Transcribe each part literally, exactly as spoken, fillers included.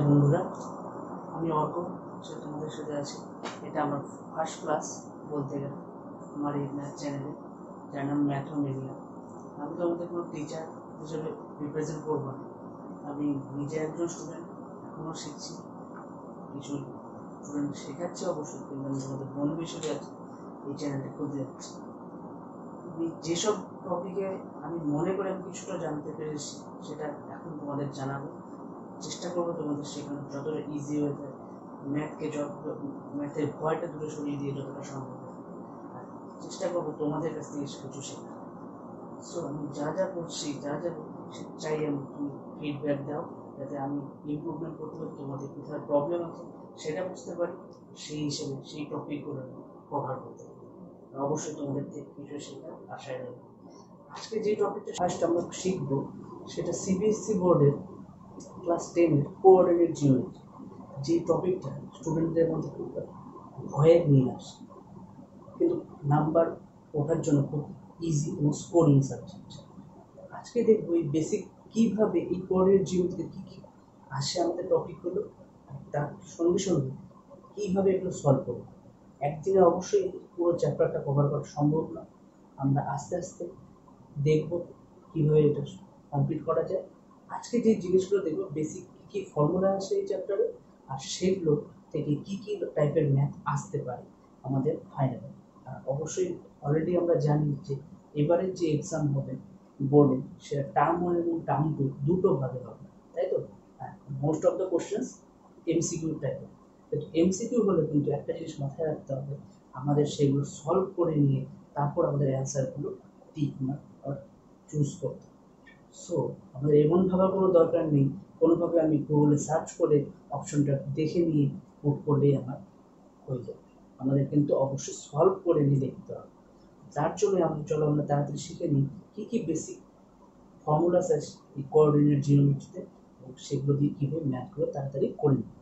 বন্ধুরা, আমি অর্ক সে তোমাদের সাথে আছি। এটা আমার ফার্স্ট ক্লাস বলতে গেলে আমার এই ম্যাথ চ্যানেলে, যার নাম ম্যাথমেনিয়া। আমি তোমাদের কোনো টিচার হিসেবে রিপ্রেজেন্ট করবো না, আমি নিজে একজন স্টুডেন্ট, এখনও শিখছি, কিছু স্টুডেন্ট শেখাচ্ছি অবশ্যই, কিন্তু আমি তোমাদের বন্ধু হিসেবে আছি এই চ্যানেলটা খুলতে যাচ্ছি। আমি যেসব টপিকে আমি মনে করে আমি কিছুটা জানতে পেরেছি সেটা এখন তোমাদের জানাবো, চেষ্টা করবো তোমাদের শেখানো যতটা ইজি হয়ে যায়, ম্যাথকে যত ম্যাথের ভয়টা দূরে সরিয়ে দিয়ে যতটা সম্ভব, আর চেষ্টা করবো তোমাদের কাছ থেকে কিছু শেখা। সো আমি যা যা করছি, যা যা চাই আমি তুমি ফিডব্যাক দাও, যাতে আমি ইমপ্রুভমেন্ট করতে পারি, তোমাদের কোথায় প্রবলেম আছে সেটা বুঝতে পারি, সেই হিসেবে সেই টপিকগুলো আমি কভার করতে পারি। অবশ্যই তোমাদের থেকে কিছু শেখার আশায় রইল। আজকে যে টপিকটা ফার্স্ট আমরা শিখবো সেটা সিবিএসসি বোর্ডের ক্লাস টেনের কোঅর্ডিনেট জিওমেট্রি। যে টপিকটা স্টুডেন্টদের মধ্যে খুব ভয়ে নিয়ে আসে, কিন্তু নাম্বার ওঠার জন্য খুব ইজি এবং স্কোরিং সাবজেক্ট। আজকে দেখবো এই বেসিক কীভাবে এই কোঅর্ডিনেট জিওমেট্রিতে কী কী আসে আমাদের টপিকগুলো, আর তার সঙ্গে সঙ্গে কীভাবে এগুলো সলভ করবো। একদিনে অবশ্যই পুরো চ্যাপ্টারটা কভার করা সম্ভব না, আমরা আস্তে আস্তে দেখব কীভাবে এটা কমপ্লিট করা যায়। আজকে যে জিনিসগুলো দেখবো বেসিক কী কী ফর্মুলা আছে এই চ্যাপ্টারে, আর সেগুলো থেকে কী কী টাইপের ম্যাথ আসতে পারে আমাদের ফাইনালে। আর অবশ্যই অলরেডি আমরা জানি যে এবারের যে এক্সাম হবে বোর্ডে সেটা টার্ম ওয়ান এবং টার্ম টু দুটো ভাগে হবে, তাই তো? হ্যাঁ, most of the questions MCQ টাইপের, কিন্তু এমসিকিউ হলে কিন্তু একটা জিনিস মাথায় রাখতে হবে, আমাদের সেগুলো সলভ করে নিয়ে তারপর আমাদের অ্যান্সারগুলো টিক মার্ক আর চুজ করতে। সো আমাদের এমন ভাবার কোনো দরকার নেই কোনোভাবে আমি গুগলে সার্চ করে অপশনটা দেখে নিয়ে পুট করলেই আমার হয়ে যাবে। আমাদের কিন্তু অবশ্যই সলভ করে নিয়ে দেখতে হবে। তার জন্য আমি চলো আমরা তাড়াতাড়ি শিখে নিই কী কী বেসিক ফর্মুলাস আছে এই কোঅর্ডিনেট জিওমেট্রিতে, এবং সেগুলো দিয়ে কীভাবে ম্যাথগুলো তাড়াতাড়ি করে নিই।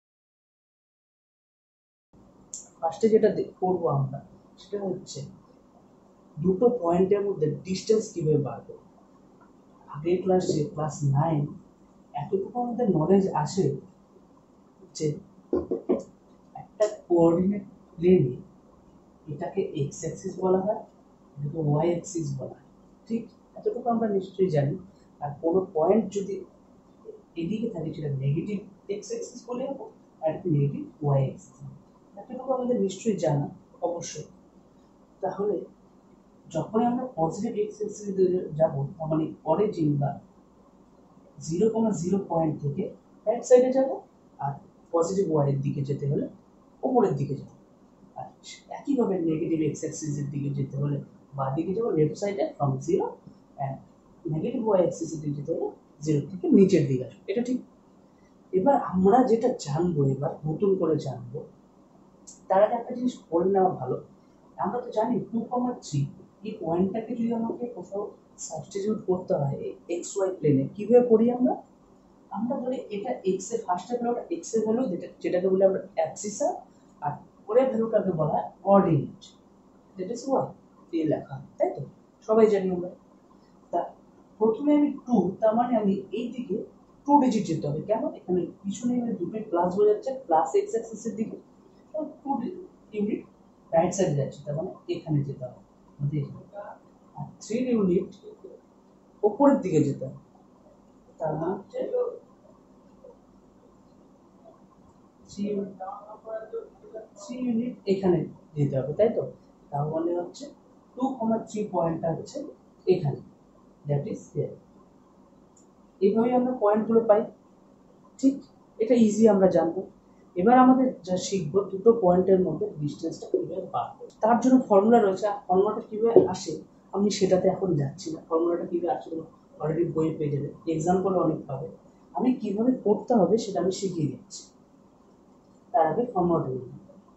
ফার্স্টে যেটা করবো আমরা সেটা হচ্ছে দুটো পয়েন্টের মধ্যে ডিস্টেন্স কীভাবে বার করবো। আগের ক্লাস যে ক্লাস নাইন এতটুকু আমাদের নলেজ আসে যে একটা কোঅর্ডিনেট প্লেনে এটাকে এক্স অ্যাক্সিস বলা হয়, এটাকে ওয়াই অ্যাক্সিস বলা হয়, ঠিক? এতটুকু আমরা নিশ্চয়ই জানি। আর কোনো পয়েন্ট যদি এদিকে থাকে সেটা নেগেটিভ এক্স অ্যাক্সিস বলে যাবো, আর নেগেটিভ ওয়াই অ্যাক্সিস, এতটুকু আমাদের নিশ্চয়ই জানা অবশ্যই। তাহলে যখনই আমরা পজিটিভ এক্স অ্যাক্সিস যাবো, তার মানে অরিজিন বা জিরো কমা জিরো পয়েন্ট থেকে রাইট সাইডে যাবো, আর পজিটিভ ওয়াই এর দিকে যেতে হলে উপরের দিকে যাবো। আর একইভাবে নেগেটিভ এক্স অ্যাক্সিসের দিকে যেতে হলে বাঁ দিকে যাবো লেফট সাইডে from zero, and negative y অ্যাক্সিসের দিকে যেতে হলে জিরো থেকে নিচের দিকে আসবো। এটা ঠিক। এবার আমরা যেটা জানবো, এবার নতুন করে জানবো, তার আগে একটা জিনিস বলে নেওয়া ভালো। আমরা তো জানি টু কমা থ্রি এই পয়েন্টটাকে যদি আমাকে কোথাও সাবস্টিটিউট করতে হয় এক্স ওয়াই প্লেনে, কীভাবে করি আমরা? আমরা ধরি এটা এক্স এর ফার্স্টের ভ্যালুটা এক্স এর ভ্যালু, যেটা যেটাকে বলি আমরা অ্যাবসিসা, আর পরের ভ্যালুটাকে বলা হয় কোঅর্ডিনেট, দ্যাট ইজ ওয়াই দিয়ে লেখা, তাই তো? সবাই জানি আমরা। তা প্রথমে আমি টু, তার মানে আমি এই দিকে টু ডিজিট যেতে হবে। কেন? এখানে পিছনে দুটোই প্লাস বোঝাচ্ছে, প্লাস এক্স অ্যাক্সিসের দিকে টু ইউনিট রাইট সাইডে যাচ্ছে, তার মানে এখানে যেতে হবে। আর থ্রি ইউনিট উপরের দিকে যেতে হবে, তার মানে হচ্ছে থ্রি ইউনিট এখানে যেতে হবে, তাই তো? তার মানে হচ্ছে টু কমা থ্রি পয়েন্টটা হচ্ছে এখানে, দ্যাট ইজ হিয়ার। এইভাবেই আমরা পয়েন্টগুলো পাই, ঠিক? এটা ইজি আমরা জানবো। এবার আমাদের যা শিখবো দুটো পয়েন্টের মধ্যে ডিস্টেন্সটা কীভাবে বার করবো। তার জন্য ফর্মুলা রয়েছে, আর ফর্মুলাটা কীভাবে আসে আমি সেটাতে এখন যাচ্ছি না। ফর্মুলাটা কীভাবে আসে অলরেডি বইয়ে পেয়ে যাবে, এক্সাম্পলে অনেক পাবে। আমি কীভাবে করতে হবে সেটা আমি শিখিয়ে দিচ্ছি। তার আগে ফর্মুলাটা নিই।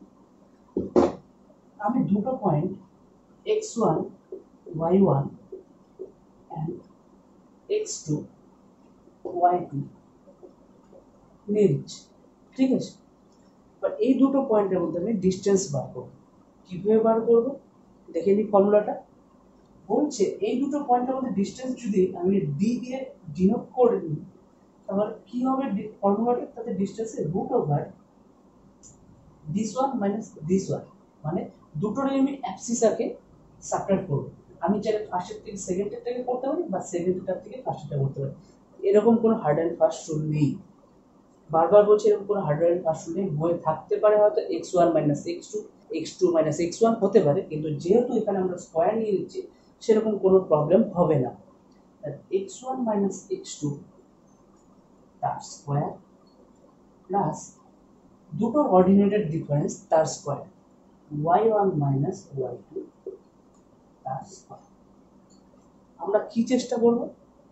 আমি দুটো point x one y one and x two y two নিয়ে দিচ্ছি, ঠিক আছে? বাট এই দুটো পয়েন্টের মধ্যে আমি ডিস্টেন্স বার করবো। কীভাবে বার করবো দেখে নিই ফর্মুলাটা। বলছে এই দুটো পয়েন্টের মধ্যে ডিস্টেন্স যদি আমি ডি দিয়ে ডিনোট করে নিই, তাহলে কি হবে ফর্মুলাটা, তাতে ডিসটেন্সের root over this one minus this one, মানে দুটোরই আমি অ্যাবসিসাকে সাবট্রাক্ট করব। আমি চাইলে ফার্স্টের থেকে সেকেন্ডের থেকে করতে পারি বা সেকেন্ডের থেকে ফার্স্টেরটা করতে পারি, এরকম কোনো হার্ড অ্যান্ড ফাস্ট রুল নেই। বারবার বলছি এরকম কোনো হার্ড অ্যান্ড ফাস্ট রুল নেই। বইয়ে থাকতে পারে হয়তো x one minus x two, x two minus x one হতে পারে, কিন্তু যেহেতু এখানে আমরা স্কোয়ার নিয়ে নিচ্ছি সেরকম কোনো প্রবলেম হবে না। X one minus x two তার স্কোয়ার প্লাস দুটো অর্ডিনেটেড ডিফারেন্স তার square y one minus y two তার স্কোয়ার। আমরা কি চেষ্টা করব,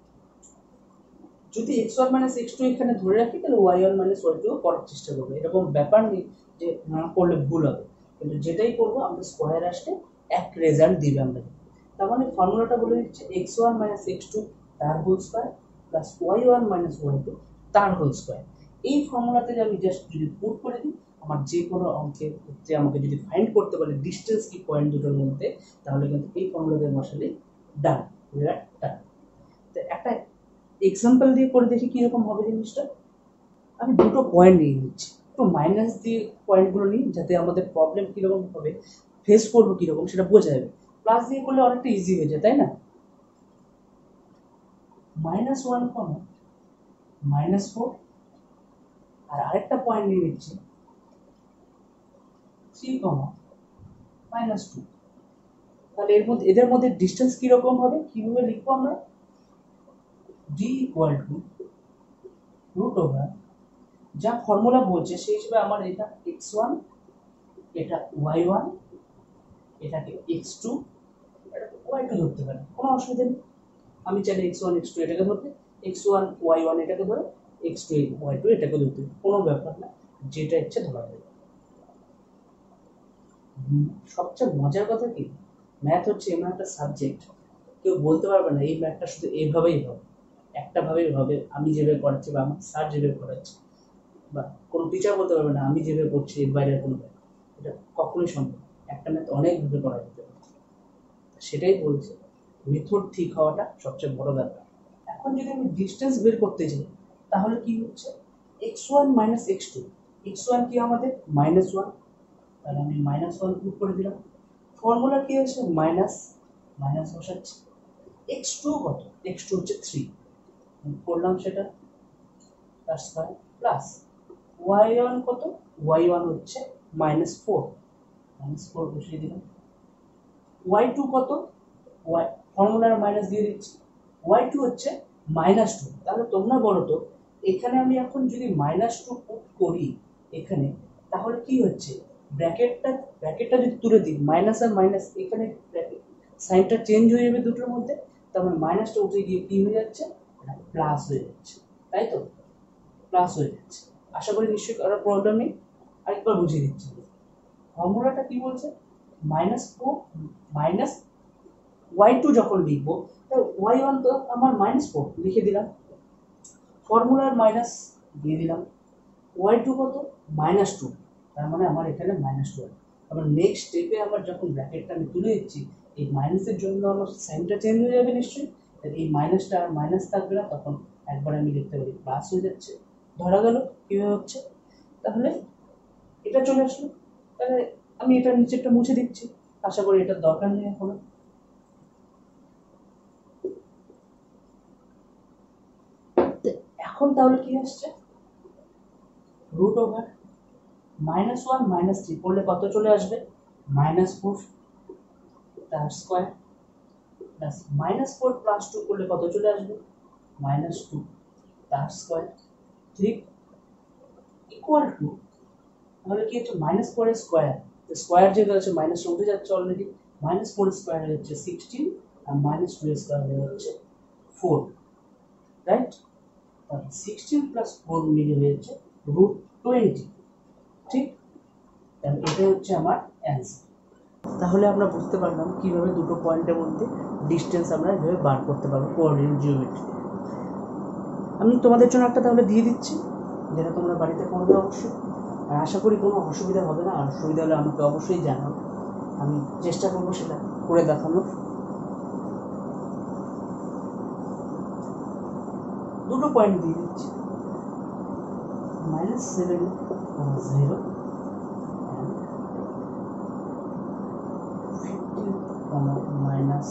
যদি x one minus x two এখানে ধরে রাখি তাহলে y one minus y two করার চেষ্টা করবো। এরকম ব্যাপার নেই যে না করলে ভুল হবে, কিন্তু যেটাই করবো আমরা স্কোয়ার আসলে এক রেজাল্ট দিবে আমরা। তার মানে ফর্মুলাটা বলে দিচ্ছে x one minus x two তার whole square plus y one minus y two তার হোল স্কোয়ার। এই ফর্মুলাতে আমি জাস্ট যদি পুট করে দিই, আমার যে কোনো অঙ্কের ক্ষেত্রে আমাকে যদি ফাইন্ড করতে পারে ডিস্টেন্স কি পয়েন্ট দুটোর মধ্যে, তাহলে কিন্তু এই ফর্মুলাতে বসালে ডান, ডান। তো একটা এক্সাম্পল দিয়ে করে দেখি কিরকম হবে জিনিসটা। আমি দুটো পয়েন্ট নিয়ে নিচ্ছি, একটু মাইনাস দিয়ে পয়েন্টগুলো নিই যাতে আমাদের প্রবলেম কীরকম হবে, ফেস করবো কীরকম সেটা বোঝা যাবে। প্লাস দিয়ে করলে অনেকটা ইজি হয়ে যায়, তাই না? Minus one comma minus four, আর আরেকটা পয়েন্ট নিয়ে নিচ্ছি থ্রি কমা মাইনাস টু। তাহলে এর মধ্যে এদের মধ্যে ডিস্টেন্স কীরকম হবে, কীভাবে লিখবো আমরা? D equal to root over, যা ফর্মুলা বলছে সেই হিসেবে আমার এটা এক্স ওয়ান, এটা ওয়াই ওয়ান, এটাকে এক্স টু, এটাকে ওয়াই টু ধরতে পারি, কোনো অসুবিধা নেই। আমি চাইলে এক্স ওয়ান এক্স টু এটাকে ধরতে, এক্স ওয়ান ওয়াই ওয়ান এটাকে ধরে, এক্স টু ওয়াই টু এটাকে ধরতে, কোনো ব্যাপার না, যেটা ইচ্ছে ধরা যায়। সবচেয়ে মজার কথা কি, ম্যাথ হচ্ছে এমন একটা সাবজেক্ট, কেউ বলতে পারবে না এই ম্যাথটা শুধু এইভাবেই হবে, একটা ভাবেই হবে, আমি যেভাবে পড়াচ্ছি বা আমার স্যার যেভাবে পড়াচ্ছি, বা কোনো টিচার বলতে পারবে না আমি যেভাবে পড়ছি এর বাইরের কোনো ম্যাথ, এটা কখনোই সম্ভব। একটা ম্যাথ অনেকভাবে পড়া যেতে পারে, সেটাই বলছে মেথড ঠিক হওয়াটা সবচেয়ে বড় ব্যাপার। এখন যদি আমি ডিস্টেন্স বের করতে যাই তাহলে কি হচ্ছে, x one minus x two, x one কি আমাদের মাইনাস ওয়ান, তাহলে আমি মাইনাস ওয়ান পুট করে দিলাম। ফর্মুলা কি হচ্ছে মাইনাস, মাইনাস বসাচ্ছি। এক্স টু কত, এক্স টু হচ্ছে থ্রি, করলাম সেটা তার স্কয়ার প্লাস ওয়াই ওয়ান কত, ওয়াই ওয়ান হচ্ছে মাইনাস ফোর, মাইনাস ফোর বসিয়ে দিলাম। ওয়াই টু কত, ওয়াই ফর্মুলার মাইনাস দিয়ে দিচ্ছি, ওয়াই টু হচ্ছে মাইনাস টু। তাহলে তোমরা বলো তো এখানে আমি এখন যদি মাইনাস টু পুট করি এখানে, তাহলে কি হচ্ছে, ব্র্যাকেটটা ব্র্যাকেটটা যদি তুলে দিই, মাইনাস আর মাইনাস এখানে সাইনটা চেঞ্জ হয়ে যাবে দুটোর মধ্যে, তারপরে মাইনাসটা উঠে গিয়ে কি হয়ে যাচ্ছে, প্লাস হয়ে যাচ্ছে, তাই তো, প্লাস হয়ে যাচ্ছে। আশা করি নিশ্চয়ই কারোর প্রবলেম নেই। আরেকবার বুঝিয়ে দিচ্ছি, ফর্মুলাটা কি বলছে, minus four minus y two যখন লিখবো তাহলে ওয়াই ওয়ান তো আমার মাইনাস ফোর লিখে দিলাম, ফর্মুলার মাইনাস দিয়ে দিলাম, ওয়াই টু কত মাইনাস টু, তার মানে আমার এখানে মাইনাস টু। আবার নেক্সট স্টেপে আমার যখন ব্র্যাকেটটা আমি তুলে দিচ্ছি, এই মাইনাসের জন্য আমার সাইনটা চেঞ্জ হয়ে যাবে নিশ্চয়ই, এই মাইনাসটা আর মাইনাস থাকবে না, তখন একবার আমি লিখতে পারি প্লাস হয়ে যাচ্ছে। ধরা গেল কীভাবে হচ্ছে, তাহলে এটা চলে আসলো। তাহলে আমি এটা নিচেরটা মুছে দিচ্ছি, আশা করি এটার দরকার নেই এখন। এখন তাহলে কি আসছে, root over minus one minus three করলে কত চলে আসবে, মাইনাস ফোর তার square plus minus four plus two করলে কত চলে আসবে, মাইনাস টু তার স্কোয়ার, ঠিক ইকুয়াল টু, তাহলে কি হচ্ছে মাইনাস ফোর স্কোয়ার, স্কোয়ার যেটা আছে মাইনাস উঠে যাচ্ছে অলরেডি, মাইনাস ফোর স্কোয়ার হয়ে যাচ্ছে সিক্সটিন আর মাইনাস টু স্কোয়ার হয়ে যাচ্ছে ফোর, রাইট? তাহলে সিক্সটিন প্লাস ফোর মিলে হয়ে যাচ্ছে রুট টোয়েন্টি, ঠিক? তাহলে এটা হচ্ছে আমার অ্যান্সার। তাহলে আমরা বুঝতে পারলাম কীভাবে দুটো পয়েন্টের মধ্যে ডিস্টেন্স আমরা এভাবে বার করতে পারবো কোঅর্ডিনেট জিওমেট্রি। আমি তোমাদের জন্য একটা তাহলে দিয়ে দিচ্ছি, যেটা তোমরা বাড়িতে করবে অবশ্যই, আর আশা করি কোনো অসুবিধা হবে না, আর অসুবিধা হলে আমাকে অবশ্যই জানাও, আমি চেষ্টা করবো সেটা করে দেখানোর। দুটো পয়েন্ট দিয়ে দিচ্ছি, মাইনাস সেভেন জিরো মাইনাস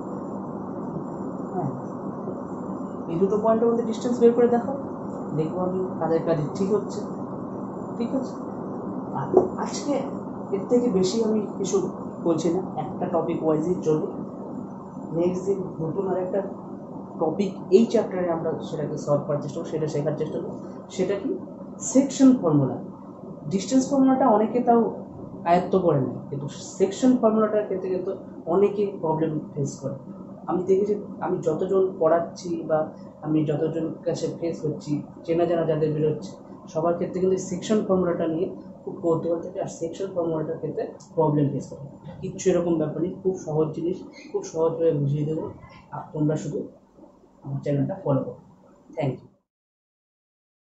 এই দুটো পয়েন্টের মধ্যে ডিস্টেন্স বের করে দেখো, দেখবো আমি কাদের কাজে ঠিক হচ্ছে। ঠিক আছে, আর আজকে এর থেকে বেশি আমি কিছু বলছি না, একটা টপিক ওয়াইজই চলবে। নেক্সট দিন নতুন আর একটা টপিক এই চ্যাপ্টারে আমরা সেটাকে সলভ করার চেষ্টা করবো, সেটা শেখার চেষ্টা করবো। সেটা কি? Section formula. ডিস্টেন্স ফর্মুলাটা অনেকে তাও আয়ত্ত করে নেয়, কিন্তু সেকশন ফর্মুলাটার ক্ষেত্রে কিন্তু অনেকে প্রবলেম ফেস করে। আমি দেখেছি, আমি যতজন পড়াচ্ছি বা আমি যতজন কাছে ফেস করছি, চেনা জানা যাদের বেরোচ্ছে, সবার ক্ষেত্রে কিন্তু সেকশন ফর্মুলাটা নিয়ে খুব কৌতূহল থাকে, আর সেকশন ফর্মুলাটার ক্ষেত্রে প্রবলেম ফেস করে। কিচ্ছু এরকম ব্যাপার নেই, খুব সহজ জিনিস, খুব সহজভাবে বুঝিয়ে দেবো। আর তোমরা শুধু আমার চ্যানেলটা ফলো করো। Thank you.